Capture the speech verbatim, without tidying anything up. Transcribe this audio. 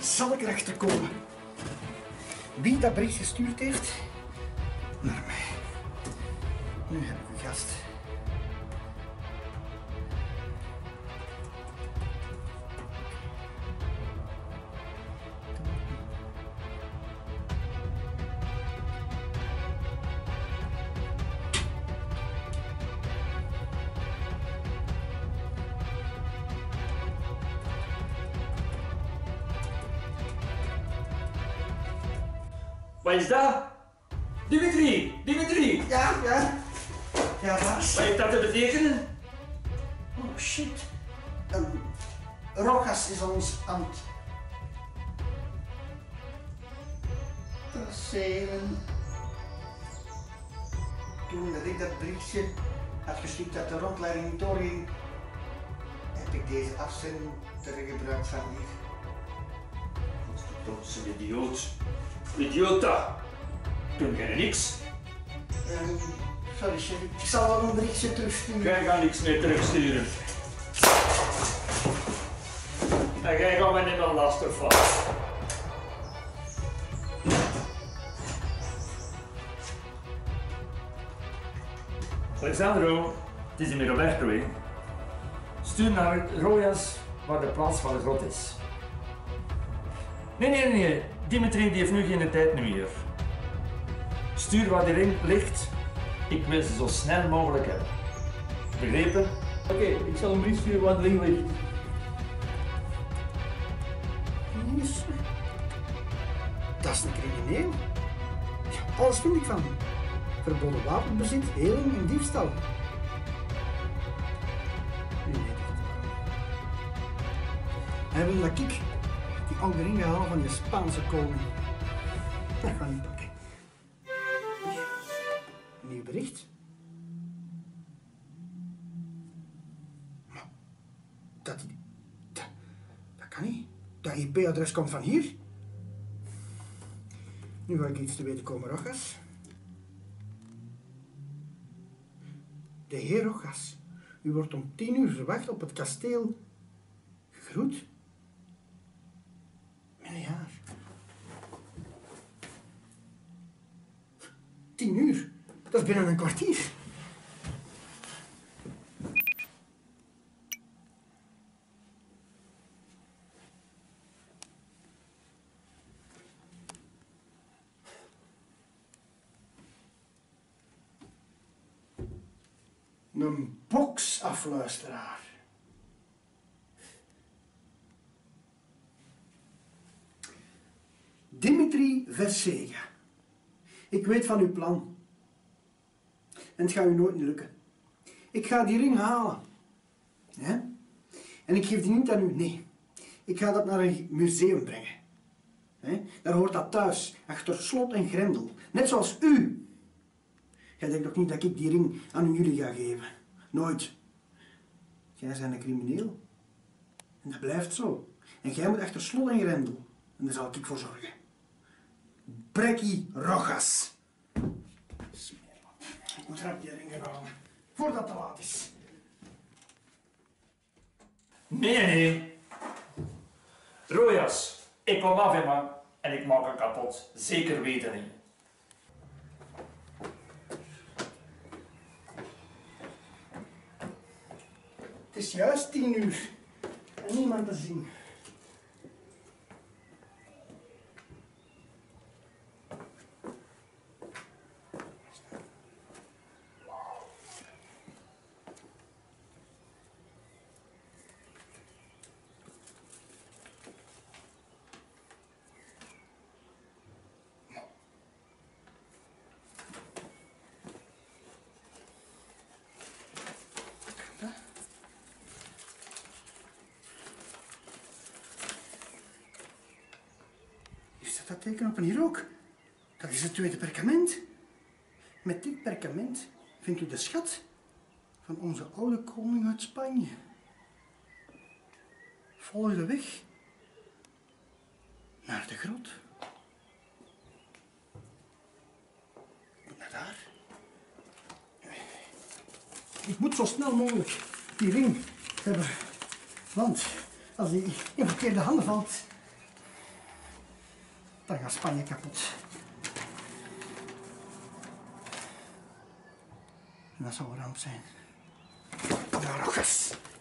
zal ik erachter komen wie dat bericht gestuurd heeft naar mij. Nu heb ik een gast. Wat is dat? Dimitri! Dimitri! Ja, ja. Ja, baas. Wat heeft dat te betekenen? Oh shit. Um, Rogas is ons aan het traceren. Toen dat ik dat berichtje had gestuurd uit de rondleiding niet doorging, heb ik deze afzending ter gebruik van hier. Dat is een idioot. Idiota! Toen jij niks. Um, sorry chef, ik zal wel een berichtje terugsturen. Jij gaat niks meer terugsturen. En jij gaat me niet meer lastig vallen. Alessandro, het is hier Roberto, hè. Stuur naar Rojas waar de plaats van de grot is. Nee, nee, nee, Dimitri die heeft nu geen tijd meer. Stuur waar die ring ligt. Ik wil ze zo snel mogelijk hebben. Begrepen? Oké, okay, ik zal een brief sturen waar de ring ligt. Yes. Dat is een crimineel. Ja, alles vind ik van hem. Verboden wapenbezit, heling en diefstal. Nu weet ik het wel. Hij wil dat ik die oude ring ga halen van die Spaanse koning. Dat ga ik pakken. Nieuw bericht. Maar dat, dat, dat kan niet. Dat I P-adres komt van hier. Nu ga ik iets te weten komen, Rojas. De heer Rojas, u wordt om tien uur verwacht op het kasteel. Gegroet. Miljard. Tien uur? Dat is binnen een kwartier. Een boksafluisteraar. Dimitri Versega. Ik weet van uw plan. En het gaat u nooit niet lukken. Ik ga die ring halen. Ja? En ik geef die niet aan u, nee. Ik ga dat naar een museum brengen. Ja? Daar hoort dat thuis, achter slot en grendel. Net zoals u. Jij denkt toch niet dat ik die ring aan jullie ga geven? Nooit. Jij bent een crimineel. En dat blijft zo. En jij moet achter slot en grendel. En daar zal ik voor zorgen. Brekkie Rojas. Smeerman. Ik moet rap die ring halen. Voordat het te laat is. Nee, nee. Rojas, ik kom af in man en ik maak hem kapot. Zeker weten niet. Het is juist tien uur. En niemand te zien. Dat teken op en hier ook. Dat is het tweede perkament. Met dit perkament vindt u de schat van onze oude koning uit Spanje. Volg de weg naar de grot. Naar daar. Ik moet zo snel mogelijk die ring hebben. Want als die in verkeerde handen valt, Dan gaat Spanje kapot. En dat zou een ramp zijn. Ja, Rogas.